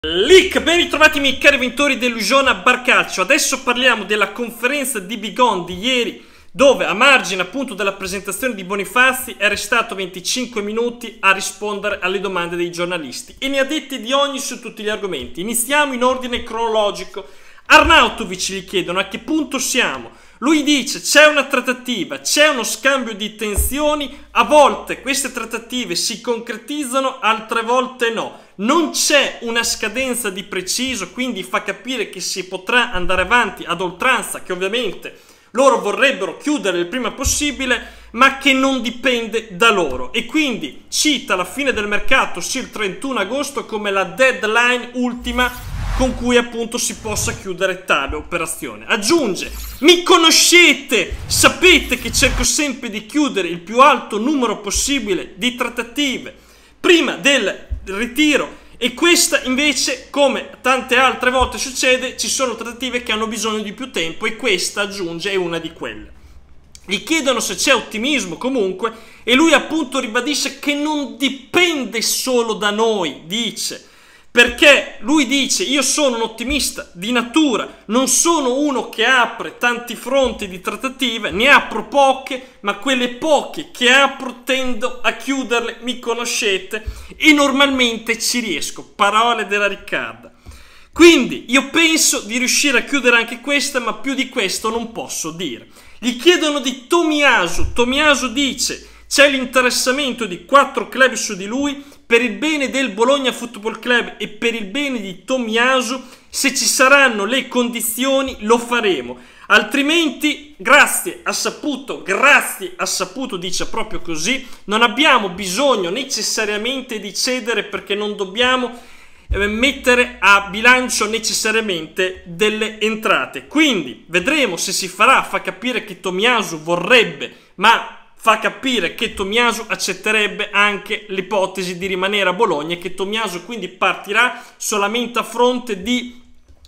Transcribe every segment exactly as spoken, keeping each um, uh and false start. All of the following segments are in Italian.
Leak, ben ritrovati miei cari ventori dell'Usiona Barcalcio. Adesso parliamo della conferenza di Bigon di ieri, dove a margine appunto della presentazione di Bonifazi è restato venticinque minuti a rispondere alle domande dei giornalisti e ne ha detti di ogni su tutti gli argomenti. Iniziamo in ordine cronologico. Arnautovic gli chiedono a che punto siamo. Lui dice c'è una trattativa, c'è uno scambio di tensioni, a volte queste trattative si concretizzano, altre volte no. Non c'è una scadenza di preciso, quindi fa capire che si potrà andare avanti ad oltranza, che ovviamente loro vorrebbero chiudere il prima possibile, ma che non dipende da loro. E quindi cita la fine del mercato, ossia il trentuno agosto, come la deadline ultima con cui appunto si possa chiudere tale operazione. Aggiunge: mi conoscete, sapete che cerco sempre di chiudere il più alto numero possibile di trattative prima del ritiro, e questa invece, come tante altre volte succede, ci sono trattative che hanno bisogno di più tempo e questa, aggiunge, è una di quelle. Gli chiedono se c'è ottimismo comunque e lui appunto ribadisce che non dipende solo da noi, dice, perché lui dice: io sono un ottimista di natura, non sono uno che apre tanti fronti di trattative, ne apro poche, ma quelle poche che apro tendo a chiuderle, mi conoscete, e normalmente ci riesco. Parole della Riccarda. Quindi io penso di riuscire a chiudere anche questa, ma più di questo non posso dire. Gli chiedono di Tomiyasu. Tomiyasu dice: c'è l'interessamento di quattro club su di lui, per il bene del Bologna Football Club e per il bene di Tomiyasu. Se ci saranno le condizioni lo faremo, altrimenti grazie a saputo, grazie a saputo, dice proprio così, non abbiamo bisogno necessariamente di cedere, perché non dobbiamo eh, mettere a bilancio necessariamente delle entrate. Quindi vedremo se si farà. Fa capire che Tomiyasu vorrebbe, ma fa capire che Tomiyasu accetterebbe anche l'ipotesi di rimanere a Bologna e che Tomiyasu quindi partirà solamente a fronte di,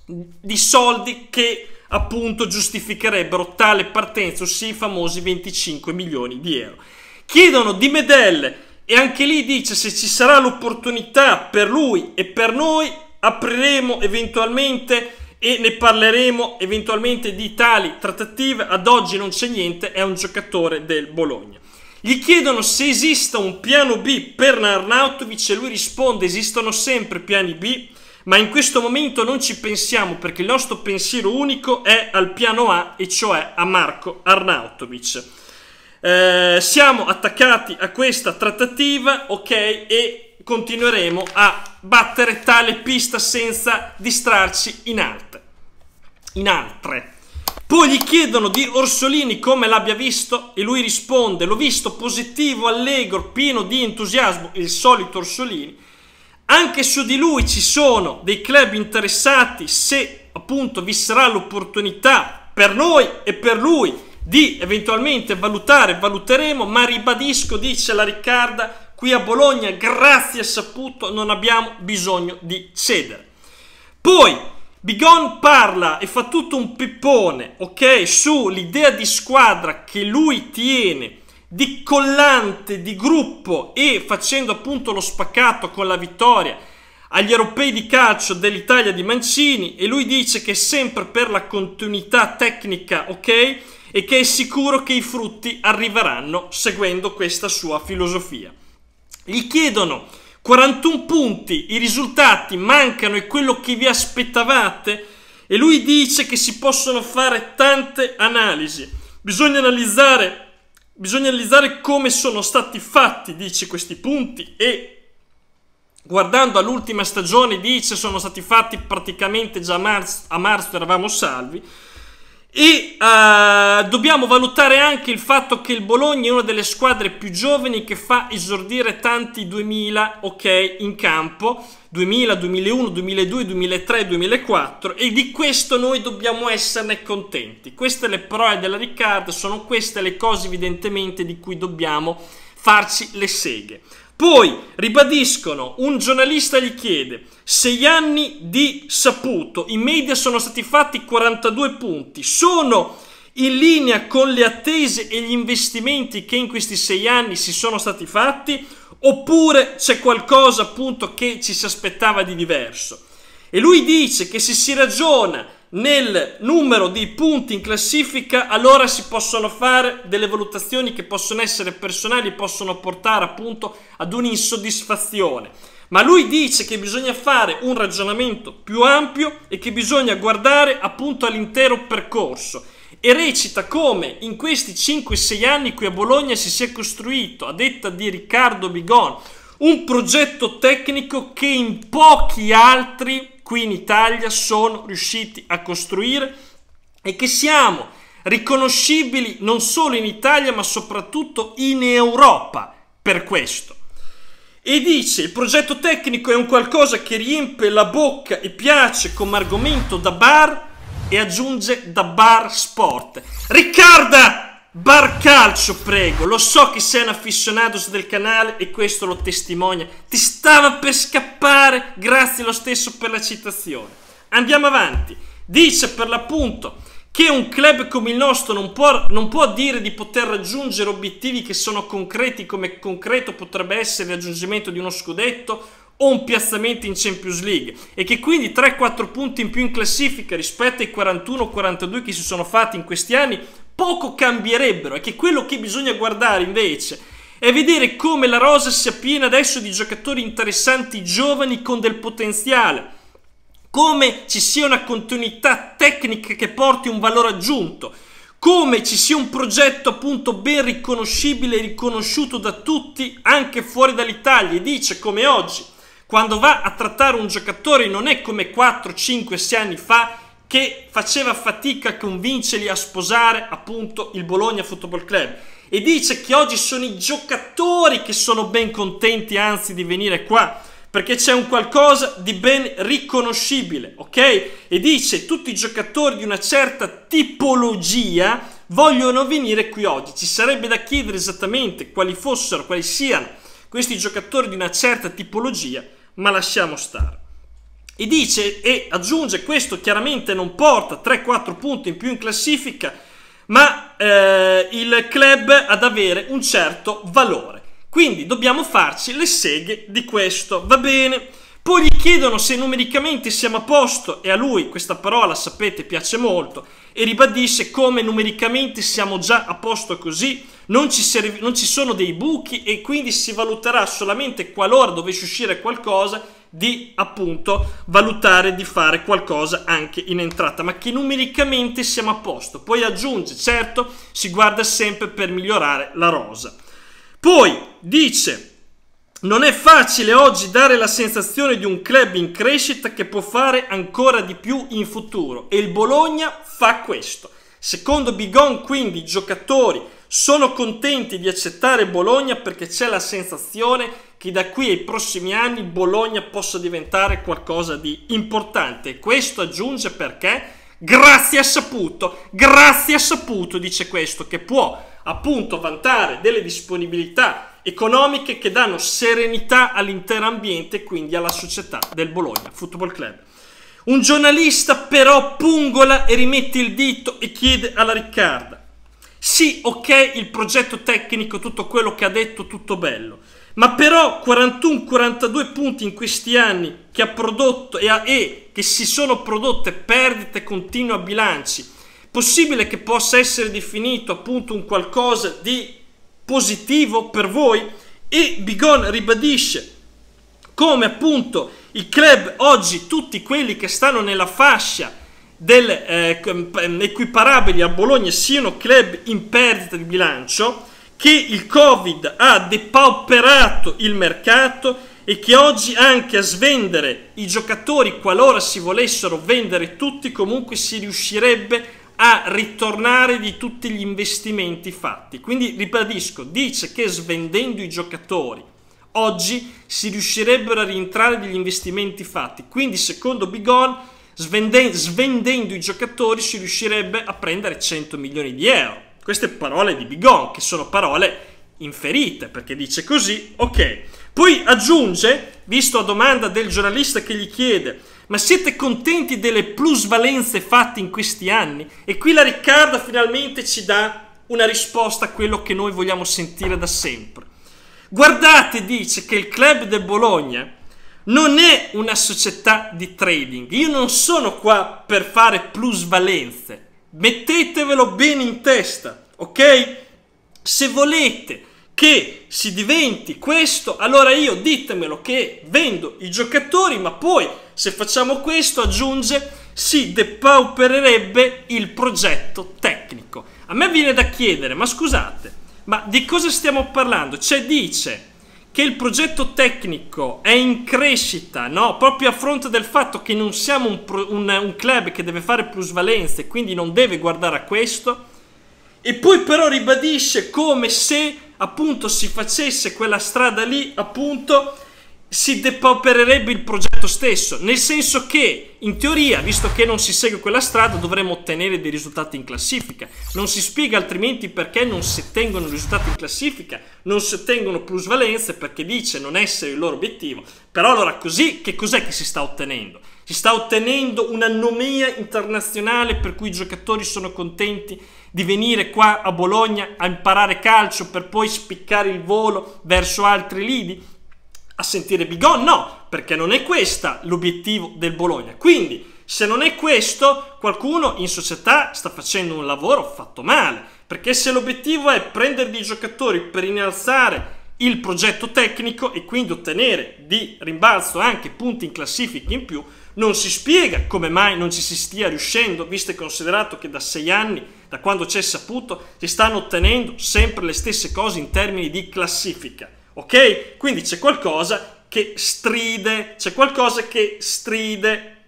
di soldi che appunto giustificherebbero tale partenza, ossia i famosi venticinque milioni di euro. Chiedono di Medel e anche lì dice: se ci sarà l'opportunità per lui e per noi apriremo eventualmente e ne parleremo eventualmente di tali trattative. Ad oggi non c'è niente, è un giocatore del Bologna. Gli chiedono se esista un piano B per Arnautovic e lui risponde: esistono sempre piani B, ma in questo momento non ci pensiamo, perché il nostro pensiero unico è al piano A, e cioè a Marco Arnautovic. Eh, siamo attaccati a questa trattativa, ok, e continueremo a battere tale pista senza distrarci in altre. In altre. Poi gli chiedono di Orsolini come l'abbia visto e lui risponde: l'ho visto positivo, allegro, pieno di entusiasmo, il solito Orsolini. Anche su di lui ci sono dei club interessati, se appunto vi sarà l'opportunità per noi e per lui di eventualmente valutare, valuteremo, ma ribadisco, dice la Riccarda, qui a Bologna grazie a saputo non abbiamo bisogno di cedere. Poi Bigon parla e fa tutto un pippone, ok, sull'idea di squadra che lui tiene, di collante, di gruppo, e facendo appunto lo spaccato con la vittoria agli europei di calcio dell'Italia di Mancini, e lui dice che è sempre per la continuità tecnica, ok, e che è sicuro che i frutti arriveranno seguendo questa sua filosofia. Gli chiedono quarantuno punti, i risultati mancano, è quello che vi aspettavate? E lui dice che si possono fare tante analisi, bisogna analizzare, bisogna analizzare come sono stati fatti, dice, questi punti, e guardando all'ultima stagione dice sono stati fatti praticamente già a marzo, a marzo eravamo salvi. E uh, dobbiamo valutare anche il fatto che il Bologna è una delle squadre più giovani che fa esordire tanti duemila, ok, in campo, duemila, duemilauno, duemiladue, duemilatré, duemilaquattro, e di questo noi dobbiamo esserne contenti. Queste le parole della Riccarda, sono queste le cose evidentemente di cui dobbiamo farci le seghe. Poi ribadiscono, un giornalista gli chiede: sei anni di saputo, in media sono stati fatti quarantadue punti, sono in linea con le attese e gli investimenti che in questi sei anni si sono stati fatti, oppure c'è qualcosa appunto che ci si aspettava di diverso? E lui dice che se si ragiona nel numero di punti in classifica, allora si possono fare delle valutazioni che possono essere personali, possono portare appunto ad un'insoddisfazione. Ma lui dice che bisogna fare un ragionamento più ampio e che bisogna guardare appunto all'intero percorso. E recita come in questi cinque sei anni qui a Bologna si sia costruito, a detta di Riccardo Bigon, un progetto tecnico che in pochi altri qui in Italia sono riusciti a costruire e che siamo riconoscibili non solo in Italia ma soprattutto in Europa per questo. E dice il progetto tecnico è un qualcosa che riempie la bocca e piace come argomento da bar, e aggiunge da bar sport. Riccardo Barcalcio, prego, lo so che sei un affissionato del canale e questo lo testimonia, ti stava per scappare, grazie lo stesso per la citazione. Andiamo avanti. Dice per l'appunto che un club come il nostro non può, non può dire di poter raggiungere obiettivi che sono concreti, come concreto potrebbe essere il raggiungimento di uno scudetto o un piazzamento in Champions League, e che quindi tre quattro punti in più in classifica rispetto ai quarantuno quarantadue che si sono fatti in questi anni poco cambierebbero, e che quello che bisogna guardare invece è vedere come la rosa sia piena adesso di giocatori interessanti, giovani, con del potenziale, come ci sia una continuità tecnica che porti un valore aggiunto, come ci sia un progetto appunto ben riconoscibile e riconosciuto da tutti anche fuori dall'Italia. E dice come oggi quando va a trattare un giocatore non è come quattro, cinque, sei anni fa che faceva fatica a convincerli a sposare appunto il Bologna Football Club, e dice che oggi sono i giocatori che sono ben contenti anzi di venire qua perché c'è un qualcosa di ben riconoscibile, ok? E dice tutti i giocatori di una certa tipologia vogliono venire qui oggi. Ci sarebbe da chiedere esattamente quali fossero, quali siano questi giocatori di una certa tipologia, ma lasciamo stare. E dice e aggiunge questo chiaramente non porta tre quattro punti in più in classifica, ma eh, il club ad avere un certo valore. Quindi dobbiamo farci le seghe di questo, va bene? Poi gli chiedono se numericamente siamo a posto e a lui questa parola, sapete, piace molto, e ribadisce come numericamente siamo già a posto così, non ci, serv- non ci sono dei buchi e quindi si valuterà solamente qualora dovesse uscire qualcosa di appunto valutare di fare qualcosa anche in entrata, ma che numericamente siamo a posto. Poi aggiunge, certo, si guarda sempre per migliorare la rosa. Poi dice non è facile oggi dare la sensazione di un club in crescita che può fare ancora di più in futuro, e il Bologna fa questo. Secondo Bigon quindi i giocatori sono contenti di accettare Bologna perché c'è la sensazione che da qui ai prossimi anni Bologna possa diventare qualcosa di importante, e questo aggiunge perché grazie a Saputo, grazie a Saputo dice questo, che può appunto vantare delle disponibilità economiche che danno serenità all'intero ambiente e quindi alla società del Bologna Football Club. Un giornalista però pungola e rimette il dito e chiede alla Riccardo: sì, ok, il progetto tecnico, tutto quello che ha detto, tutto bello, ma però quarantuno quarantadue punti in questi anni che ha prodotto e, ha, e che si sono prodotte perdite continue a bilanci, possibile che possa essere definito appunto un qualcosa di positivo per voi? E Bigon ribadisce come appunto il club oggi, tutti quelli che stanno nella fascia del eh, equiparabili a Bologna, siano club in perdita di bilancio, che il Covid ha depauperato il mercato e che oggi anche a svendere i giocatori, qualora si volessero vendere tutti, comunque si riuscirebbe a ritornare di tutti gli investimenti fatti. Quindi ribadisco, dice che svendendo i giocatori oggi si riuscirebbero a rientrare degli investimenti fatti, quindi secondo Bigon svendendo, svendendo i giocatori si riuscirebbe a prendere cento milioni di euro. Queste parole di Bigon, che sono parole inferite, perché dice così, ok. Poi aggiunge, visto a domanda del giornalista che gli chiede: ma siete contenti delle plusvalenze fatte in questi anni? E qui la Riccardo finalmente ci dà una risposta a quello che noi vogliamo sentire da sempre. Guardate, dice, che il club del Bologna non è una società di trading. Io non sono qua per fare plusvalenze. Mettetevelo bene in testa, ok? Se volete che si diventi questo, allora io ditemelo che vendo i giocatori, ma poi se facciamo questo, aggiunge, si depaupererebbe il progetto tecnico. A me viene da chiedere, ma scusate, ma di cosa stiamo parlando? Cioè dice che il progetto tecnico è in crescita, no? Proprio a fronte del fatto che non siamo un, pro, un, un club che deve fare plusvalenze, quindi non deve guardare a questo, e poi però ribadisce come se appunto si facesse quella strada lì, appunto si depaupererebbe il progetto stesso, nel senso che in teoria, visto che non si segue quella strada, dovremmo ottenere dei risultati in classifica. Non si spiega altrimenti perché non si ottengono risultati in classifica, non si ottengono plusvalenze, perché dice non essere il loro obiettivo. Però allora così che cos'è che si sta ottenendo? Si sta ottenendo una nomea internazionale per cui i giocatori sono contenti di venire qua a Bologna a imparare calcio per poi spiccare il volo verso altri lidi? A sentire Bigon? No, perché non è questo l'obiettivo del Bologna. Quindi, se non è questo, qualcuno in società sta facendo un lavoro fatto male, perché se l'obiettivo è prendere dei giocatori per innalzare il progetto tecnico e quindi ottenere di rimbalzo anche punti in classifica in più, non si spiega come mai non ci si stia riuscendo, visto e considerato che da sei anni, da quando c'è saputo, si stanno ottenendo sempre le stesse cose in termini di classifica. Ok? Quindi c'è qualcosa che stride, c'è qualcosa che stride.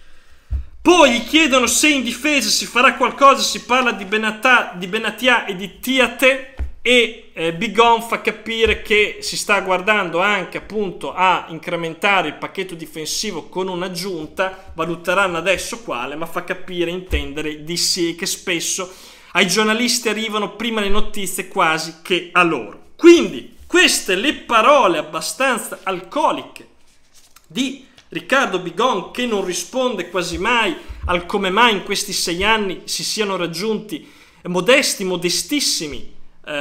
Poi gli chiedono se in difesa si farà qualcosa, si parla di Benatia, di Benatia e di Tiate, e eh, Bigon fa capire che si sta guardando anche appunto a incrementare il pacchetto difensivo con un'aggiunta, valuteranno adesso quale, ma fa capire, intendere di sì, che spesso ai giornalisti arrivano prima le notizie quasi che a loro. Quindi queste le parole abbastanza alcoliche di Riccardo Bigon, che non risponde quasi mai al come mai in questi sei anni si siano raggiunti modesti, modestissimi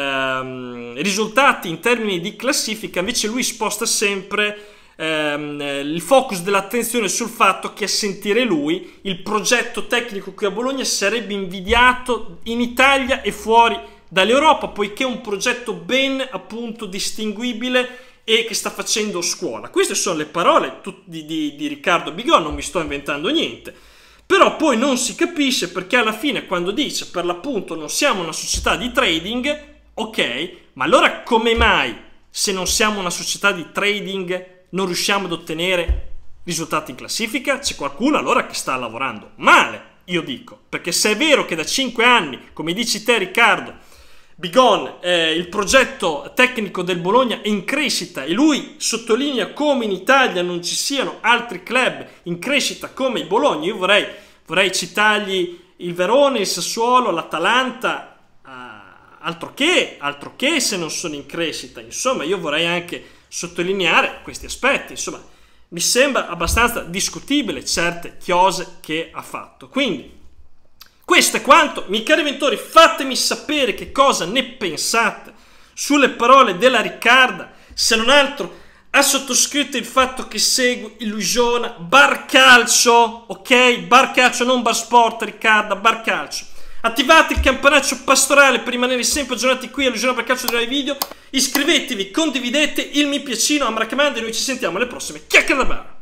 ehm, risultati in termini di classifica. Invece lui sposta sempre ehm, il focus dell'attenzione sul fatto che, a sentire lui, il progetto tecnico qui a Bologna sarebbe invidiato in Italia e fuori dall'Europa, poiché è un progetto ben appunto distinguibile e che sta facendo scuola. Queste sono le parole di, di, di Riccardo Bigon, non mi sto inventando niente. Però poi non si capisce perché alla fine, quando dice per l'appunto non siamo una società di trading, ok, ma allora come mai, se non siamo una società di trading, non riusciamo ad ottenere risultati in classifica? C'è qualcuno allora che sta lavorando male, io dico, perché se è vero che da cinque anni, come dici te Riccardo, Bigon, eh, il progetto tecnico del Bologna è in crescita e lui sottolinea come in Italia non ci siano altri club in crescita come il Bologna. Io vorrei, vorrei citargli il Verona, il Sassuolo, l'Atalanta, eh, altro che, altro che se non sono in crescita. Insomma, io vorrei anche sottolineare questi aspetti. Insomma, mi sembra abbastanza discutibile certe chiose che ha fatto. Quindi, questo è quanto. Miei cari ventori, fatemi sapere che cosa ne pensate sulle parole della Riccarda. Se non altro, ha sottoscritto il fatto che segue Illusiona Barcalcio, ok? Barcalcio, non Bar Sport, Riccarda, Barcalcio. Attivate il campanaccio pastorale per rimanere sempre aggiornati qui a Illusiona Barcalcio dei nuovi video. Iscrivetevi, condividete il mi piacino, a mi raccomando, e noi ci sentiamo alle prossime chiacchiere da bar.